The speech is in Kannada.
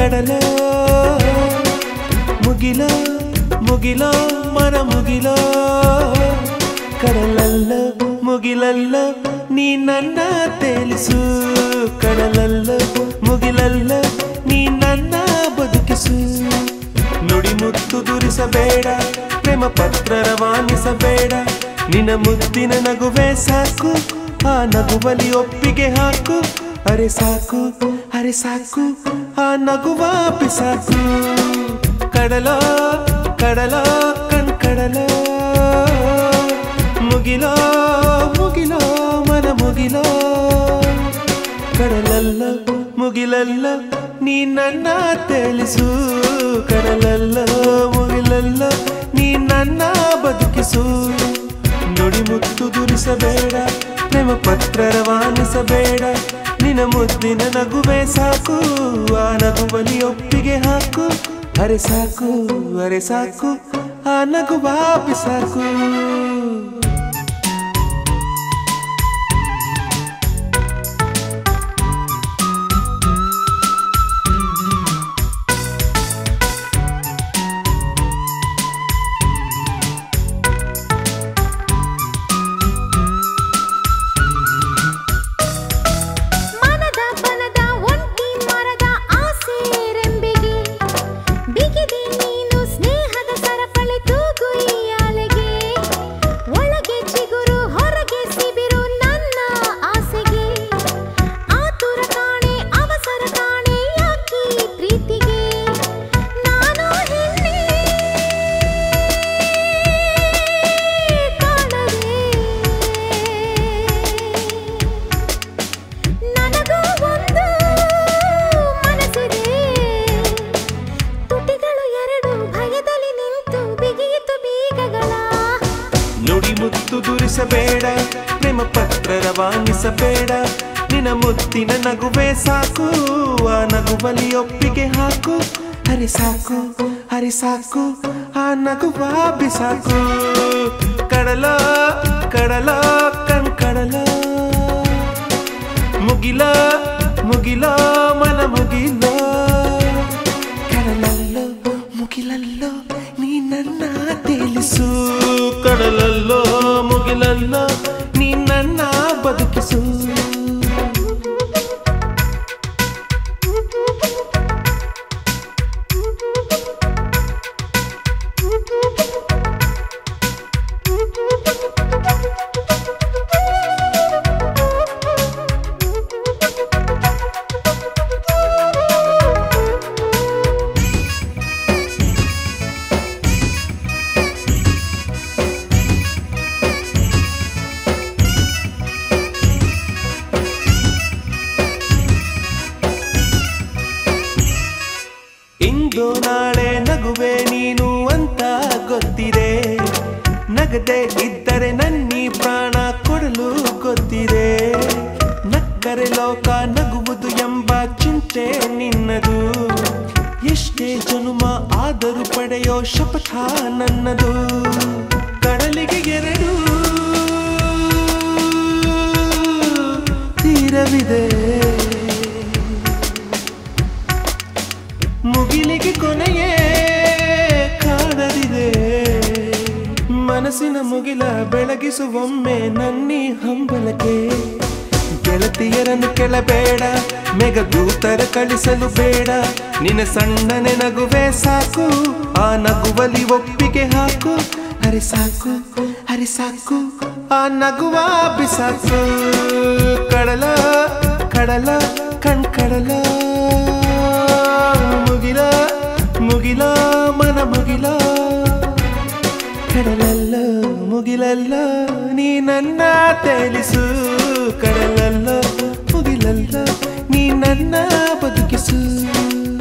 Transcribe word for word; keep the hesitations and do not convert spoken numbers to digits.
ಕಡಲೋ ಮುಗಿಲೋ ಮುಗಿಲೋ ಮನ ಮುಗಿಲೋ ಕಡಲಲ್ಲೋ ಮುಗಿಲಲ್ಲೋ ನೀ ನನ್ನ ತೇಲಿಸು ಕಡಲಲ್ಲೋ ಮುಗಿಲಲ್ಲೋ ನೀ ನನ್ನ ಬದುಕಿಸು ನುಡಿ ಮುತ್ತು ದುರಿಸಬೇಡ ಪ್ರೇಮ ಪತ್ರ ರವಾನಿಸಬೇಡ ನಿನ್ನ ಮುದ್ದಿನ ನಗುವೆ ಸಾಕು ಆ ನಗುವಲಿ ಒಪ್ಪಿಗೆ ಹಾಕು ಅರೆ ಸಾಕು ಅರೆ ಸಾಕು ಆ ನಗುವ ಬಿಸಾಕು ಕಡಲೋ ಕಡಲೋ ಕಣ್ ಕಡಲೋ ಮುಗಿಲೋ ಮುಗಿಲೋ ಮನ ಮುಗಿಲೋ ಕಡಲಲ್ಲೋ ಮುಗಿಲಲ್ಲೋ ನೀ ನನ್ನ ತೇಲಿಸು ಕಡಲಲ್ಲೋ ಮುಗಿಲಲ್ಲೋ ನೀ ನನ್ನ ಬದುಕಿಸು ನುಡಿ ಮುತ್ತು ದುರಿಸಬೇಡ ಪ್ರೇಮ ಪತ್ರ ರವಾನಿಸಬೇಡ ನಿನ್ನ ಮುದ್ದಿನ ನಗುವೆ ಸಾಕು ಆ ನಗುವಲಿ ಒಪ್ಪಿಗೆ ಹಾಕು ಅರೆ ಸಾಕು ಅರೆ ಸಾಕು ಆ ನಗುವ ಬಿಸಾಕು ಮುತ್ತು ದುರಿಸಬೇಡ ಪ್ರೇಮ ಪತ್ರ ರವಾನಿಸಬೇಡ ನಿನ್ನ ಮುತ್ತಿನ ನಗುವೆ ಸಾಕು ಆ ನಗುವಲಿ ಒಪ್ಪಿಗೆ ಹಾಕು ಅರೆ ಸಾಕು ಅರೆ ಸಾಕು ಆ ನಗುವ ಬಿಸಾಕು ಕಡಲೋ ಕಡಲೋ ಕಣ್ ಕಡಲೋ ಮುಗಿಲೋ ಮುಗಿಲೋ ಮನ ಮುಗಿಲೋ ಕಡಲಲ್ಲೋ ಮುಗಿಲಲ್ಲೋ ನೀ ನನ್ನ ತೇಲಿಸು ಕಡಲಲ್ಲೋ ಮುಗಿಲಲ್ಲೋ ನೀ ನನ್ನ ಬದುಕಿಸು ಇಂದು ನಾಳೆ ನಗುವೆ ನೀನು ಅಂತ ಗೊತ್ತಿದೆ ನಗದೆ ಇದ್ದರೆ ನನ್ನಿ ಪ್ರಾಣ ಕೊಡಲು ಗೊತ್ತಿದೆ ನಕ್ಕರೆ ಲೋಕ ನಗುವುದು ಎಂಬ ಚಿಂತೆ ನಿನ್ನದು ಎಷ್ಟೇ ಜನುಮ ಆದರೂ ಪಡೆಯೋ ಶಪಥ ನನ್ನದು ಕಡಲಿಗೆ ಎರಡು ತೀರವಿದೆ ಮುಗಿಲಿಗೆ ಕೊನೆಯೇ ಕಾಣದಿದೆ ಮನಸ್ಸಿನ ಮುಗಿಲ ಬೆಳಗಿಸುವೊಮ್ಮೆ ನನ್ನಿ ಹಂಬಲಕ್ಕೆ ಗೆಳತಿಯರನ್ನು ಕೆಳಬೇಡ ಮೆಗದೂತರ ಕಳಿಸಲು ಬೇಡ ನಿನ್ನ ಸಣ್ಣನೆ ನಗುವೆ ಸಾಕು ಆ ನಗುವಲಿ ಒಪ್ಪಿಗೆ ಹಾಕು ಅರೆ ಸಾಕು ಅರೆ ಸಾಕು ಆ ನಗುವ ಬಿಸಾಕು ಕಡಲ ಕಡಲ ಕಣ್ ಕಡಲ ಮುಗಿಲ ಮುಗಿಲ ಮನ ಮುಗಿಲ ಕಡಲಲ್ಲೋ ಮುಗಿಲಲ್ಲೋ ನೀ ನನ್ನ ತೇಲಿಸು ಕಡಲಲ್ಲೋ ಮುಗಿಲಲ್ಲೋ ನೀ ನನ್ನ ಬದುಕಿಸು